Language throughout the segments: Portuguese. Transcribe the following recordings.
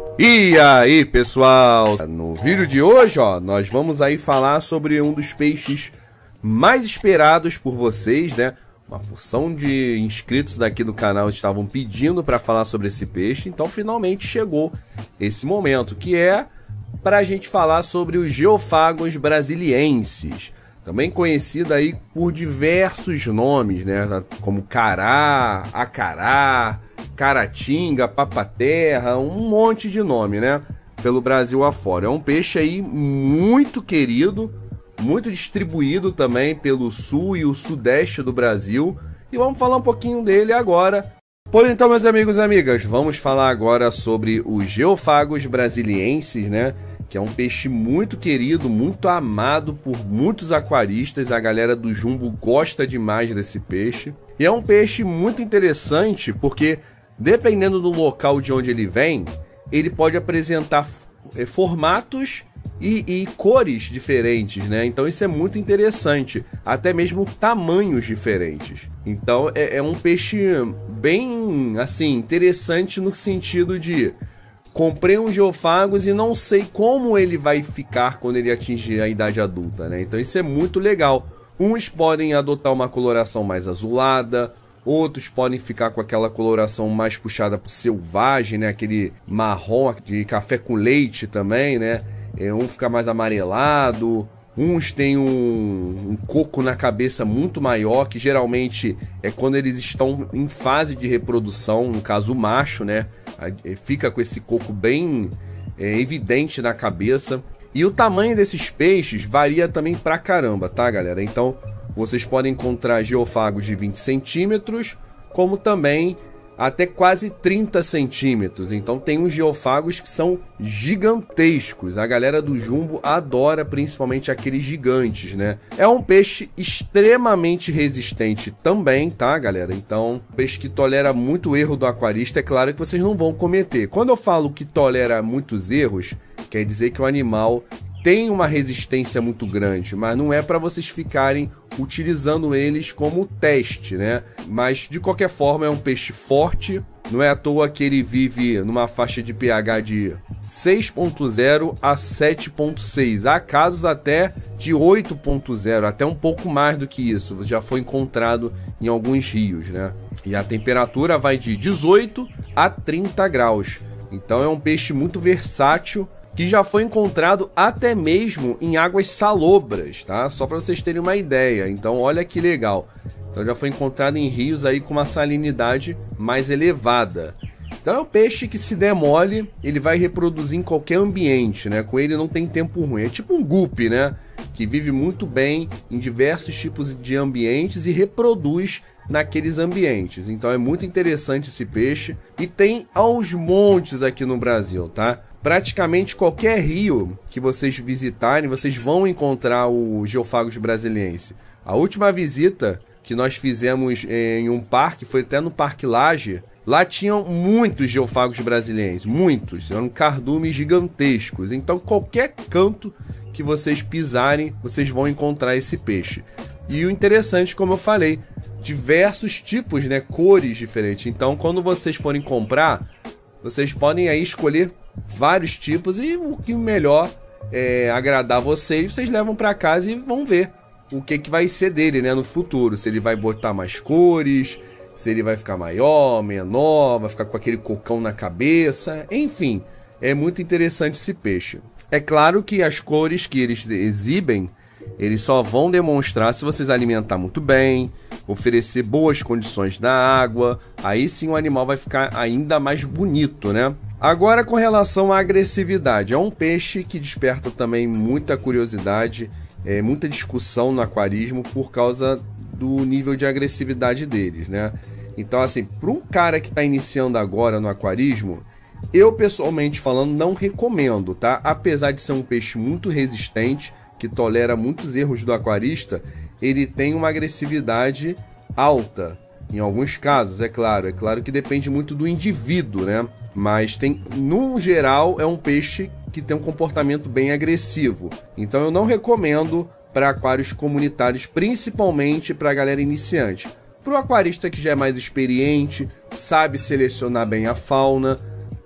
E aí, pessoal, no vídeo de hoje, nós vamos aí falar sobre um dos peixes mais esperados por vocês, né? Uma porção de inscritos daqui do canal estavam pedindo para falar sobre esse peixe, então finalmente chegou esse momento, que é para a gente falar sobre os geofagos brasilienses, também conhecido aí por diversos nomes, né? Como cará, acará, caratinga, papaterra, um monte de nome, né? Pelo Brasil afora. É um peixe aí muito querido, muito distribuído também pelo sul e o sudeste do Brasil. E vamos falar um pouquinho dele agora. Pois então, meus amigos e amigas, vamos falar agora sobre os geofagos brasilienses, né? Que é um peixe muito querido, muito amado por muitos aquaristas. A galera do Jumbo gosta demais desse peixe. E é um peixe muito interessante porque, dependendo do local de onde ele vem, ele pode apresentar formatos e cores diferentes, né? Então isso é muito interessante, até mesmo tamanhos diferentes. Então é um peixe bem, assim, interessante no sentido de comprei um geofagos e não sei como ele vai ficar quando ele atingir a idade adulta, né? Então isso é muito legal. Uns podem adotar uma coloração mais azulada, outros podem ficar com aquela coloração mais puxada para o selvagem, né? Aquele marrom de café com leite também, né? Um fica mais amarelado, uns têm um coco na cabeça muito maior, que geralmente é quando eles estão em fase de reprodução, no caso o macho, né? Fica com esse coco bem evidente na cabeça. E o tamanho desses peixes varia também pra caramba, tá, galera? Então vocês podem encontrar geofagos de 20 centímetros, como também até quase 30 centímetros. Então tem uns geofagos que são gigantescos. A galera do Jumbo adora principalmente aqueles gigantes, né? É um peixe extremamente resistente também, tá, galera? Então, peixe que tolera muito erro do aquarista, é claro que vocês não vão cometer. Quando eu falo que tolera muitos erros, quer dizer que o animal tem uma resistência muito grande, mas não é para vocês ficarem utilizando eles como teste, né? Mas de qualquer forma é um peixe forte, não é à toa que ele vive numa faixa de pH de 6.0 a 7.6, há casos até de 8.0, até um pouco mais do que isso, já foi encontrado em alguns rios, né? E a temperatura vai de 18 a 30 graus, então é um peixe muito versátil, que já foi encontrado até mesmo em águas salobras, tá? Só para vocês terem uma ideia. Então, olha que legal. Então, já foi encontrado em rios aí com uma salinidade mais elevada. Então, é um peixe que, se der mole, ele vai reproduzir em qualquer ambiente, né? Com ele não tem tempo ruim. É tipo um guppy, né? Que vive muito bem em diversos tipos de ambientes e reproduz naqueles ambientes. Então, é muito interessante esse peixe. E tem aos montes aqui no Brasil, tá? Praticamente qualquer rio que vocês visitarem, vocês vão encontrar o geofagos brasiliense. A última visita que nós fizemos em um parque, foi até no Parque Lage, lá tinham muitos geofagos brasilienses, muitos, eram cardumes gigantescos. Então qualquer canto que vocês pisarem, vocês vão encontrar esse peixe. E o interessante, como eu falei, diversos tipos, né, cores diferentes. Então quando vocês forem comprar, vocês podem aí escolher vários tipos e o que melhor agradar vocês levam para casa e vão ver o que vai ser dele, né, no futuro. Se ele vai botar mais cores, se ele vai ficar maior, menor, vai ficar com aquele cocão na cabeça, enfim, é muito interessante esse peixe. É claro que as cores que eles exibem, eles só vão demonstrar se vocês alimentar muito bem, oferecer boas condições na água, aí sim o animal vai ficar ainda mais bonito, né? Agora, com relação à agressividade, é um peixe que desperta também muita curiosidade, muita discussão no aquarismo por causa do nível de agressividade deles, né? Então, assim, para um cara que está iniciando agora no aquarismo, eu pessoalmente falando não recomendo, tá? Apesar de ser um peixe muito resistente, que tolera muitos erros do aquarista, ele tem uma agressividade alta. Em alguns casos, é claro que depende muito do indivíduo, né? Mas no geral, é um peixe que tem um comportamento bem agressivo. Então eu não recomendo para aquários comunitários, principalmente para a galera iniciante. Para o aquarista que já é mais experiente, sabe selecionar bem a fauna,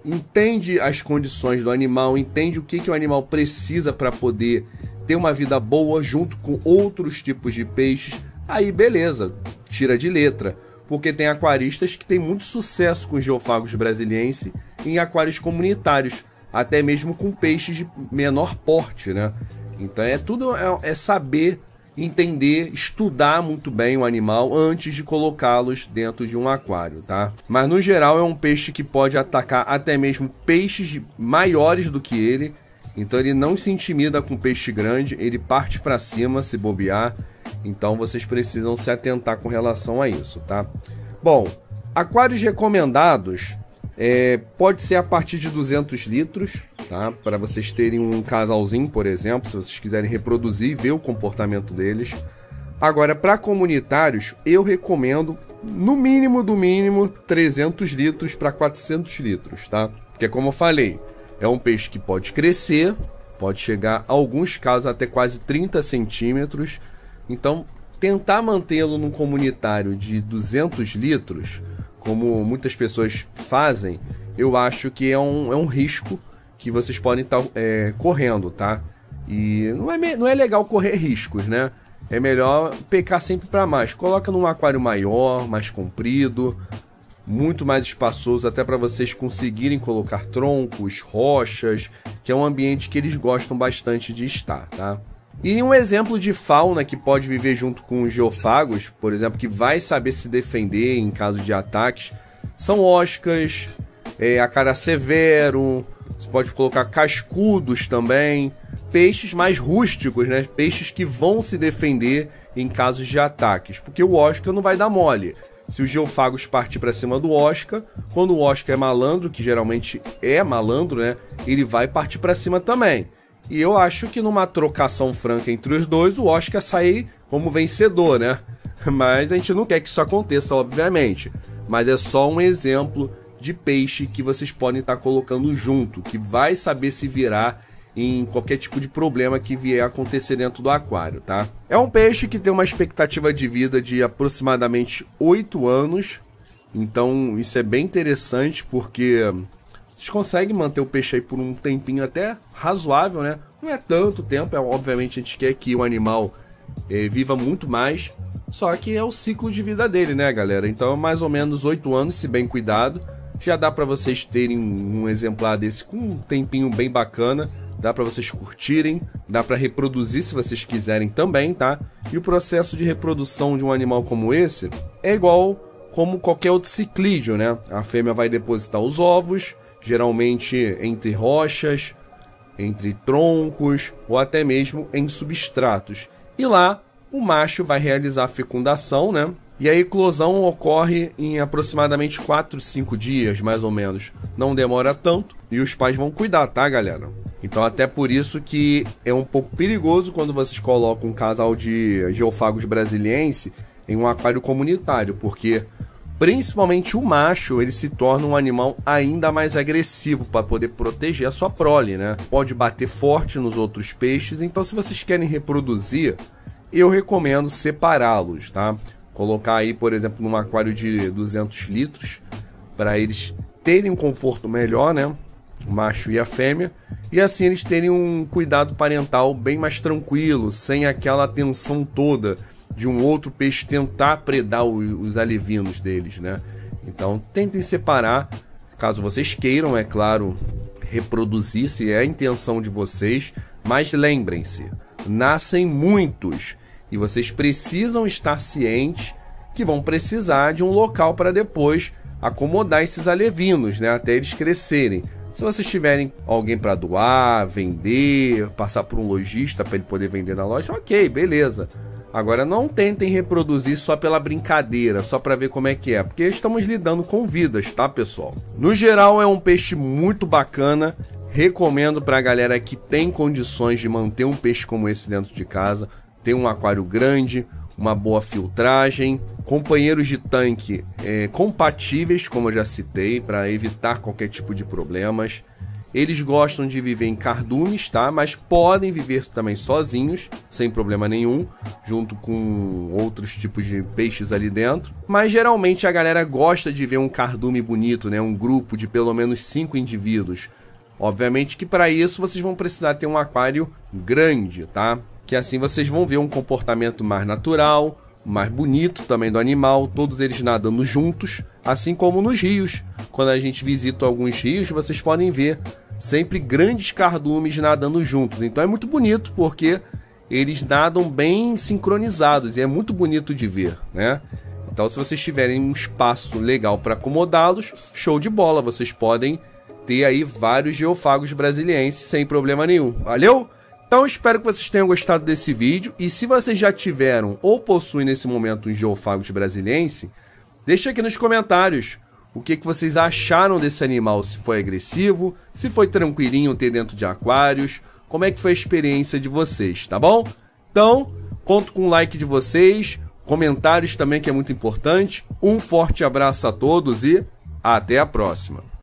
entende as condições do animal, entende o que o animal precisa para poder ter uma vida boa junto com outros tipos de peixes, aí beleza, tira de letra. Porque tem aquaristas que têm muito sucesso com Geophagos brasiliense em aquários comunitários, até mesmo com peixes de menor porte, né? Então é saber, entender, estudar muito bem o animal antes de colocá-los dentro de um aquário, tá? Mas no geral é um peixe que pode atacar até mesmo peixes maiores do que ele. Então ele não se intimida com peixe grande, ele parte para cima se bobear. Então vocês precisam se atentar com relação a isso, tá? Bom, aquários recomendados pode ser a partir de 200 litros, tá? Para vocês terem um casalzinho, por exemplo, se vocês quiserem reproduzir e ver o comportamento deles. Agora, para comunitários, eu recomendo no mínimo do mínimo 300 litros para 400 litros, tá? Porque como eu falei, é um peixe que pode crescer, pode chegar a alguns casos até quase 30 centímetros. Então, tentar mantê-lo num comunitário de 200 litros, como muitas pessoas fazem, eu acho que é um risco que vocês podem estar correndo, tá? E não é legal correr riscos, né? É melhor pecar sempre para mais. Coloca num aquário maior, mais comprido, muito mais espaçoso, até para vocês conseguirem colocar troncos, rochas, que é um ambiente que eles gostam bastante de estar, tá? E um exemplo de fauna que pode viver junto com os geofagos, por exemplo, que vai saber se defender em caso de ataques, são oscas, acará severo, você pode colocar cascudos também, peixes mais rústicos, né? Peixes que vão se defender em casos de ataques, porque o osca não vai dar mole. Se o geofagos partir para cima do osca, quando o osca é malandro, que geralmente é malandro, né? Ele vai partir para cima também. E eu acho que numa trocação franca entre os dois, o osca sair como vencedor, né? Mas a gente não quer que isso aconteça, obviamente. Mas é só um exemplo de peixe que vocês podem estar colocando junto, que vai saber se virar em qualquer tipo de problema que vier a acontecer dentro do aquário, tá? É um peixe que tem uma expectativa de vida de aproximadamente 8 anos. Então isso é bem interessante porque vocês conseguem manter o peixe aí por um tempinho até razoável, né? Não é tanto tempo, obviamente a gente quer que o animal viva muito mais, só que é o ciclo de vida dele, né, galera? Então mais ou menos 8 anos, se bem cuidado, já dá para vocês terem um exemplar desse com um tempinho bem bacana, dá para vocês curtirem, dá para reproduzir se vocês quiserem também, tá? E o processo de reprodução de um animal como esse é igual como qualquer outro ciclídeo, né? A fêmea vai depositar os ovos, geralmente entre rochas, entre troncos ou até mesmo em substratos. E lá o macho vai realizar a fecundação, né? E a eclosão ocorre em aproximadamente 4, 5 dias, mais ou menos. Não demora tanto e os pais vão cuidar, tá, galera? Então até por isso que é um pouco perigoso quando vocês colocam um casal de geofagos brasiliense em um aquário comunitário, porque principalmente o macho, ele se torna um animal ainda mais agressivo para poder proteger a sua prole, né? Pode bater forte nos outros peixes, então se vocês querem reproduzir, eu recomendo separá-los, tá? Colocar aí, por exemplo, num aquário de 200 litros, para eles terem um conforto melhor, né? O macho e a fêmea, e assim eles terem um cuidado parental bem mais tranquilo, sem aquela tensão toda de um outro peixe tentar predar os alevinos deles, né? Então tentem separar, caso vocês queiram, é claro, reproduzir, se é a intenção de vocês, mas lembrem-se, nascem muitos e vocês precisam estar cientes que vão precisar de um local para depois acomodar esses alevinos, né? Até eles crescerem. Se vocês tiverem alguém para doar, vender, passar por um lojista para ele poder vender na loja, ok, beleza. Agora não tentem reproduzir só pela brincadeira, só para ver como é que é, porque estamos lidando com vidas, tá, pessoal? No geral é um peixe muito bacana, recomendo para a galera que tem condições de manter um peixe como esse dentro de casa, ter um aquário grande, uma boa filtragem, companheiros de tanque compatíveis, como eu já citei, para evitar qualquer tipo de problemas. Eles gostam de viver em cardumes, tá? Mas podem viver também sozinhos, sem problema nenhum, junto com outros tipos de peixes ali dentro. Mas geralmente a galera gosta de ver um cardume bonito, né? Um grupo de pelo menos 5 indivíduos. Obviamente que para isso vocês vão precisar ter um aquário grande, tá? Que assim vocês vão ver um comportamento mais natural, mais bonito também do animal, todos eles nadando juntos, assim como nos rios. Quando a gente visita alguns rios, vocês podem ver sempre grandes cardumes nadando juntos. Então é muito bonito porque eles nadam bem sincronizados e é muito bonito de ver, né? Então se vocês tiverem um espaço legal para acomodá-los, show de bola, vocês podem ter aí vários geofagos brasilienses sem problema nenhum. Valeu? Então espero que vocês tenham gostado desse vídeo e se vocês já tiveram ou possuem nesse momento um geofagos brasiliense, deixa aqui nos comentários o que vocês acharam desse animal, se foi agressivo, se foi tranquilinho ter dentro de aquários, como é que foi a experiência de vocês, tá bom? Então, conto com o like de vocês, comentários também que é muito importante. Um forte abraço a todos e até a próxima!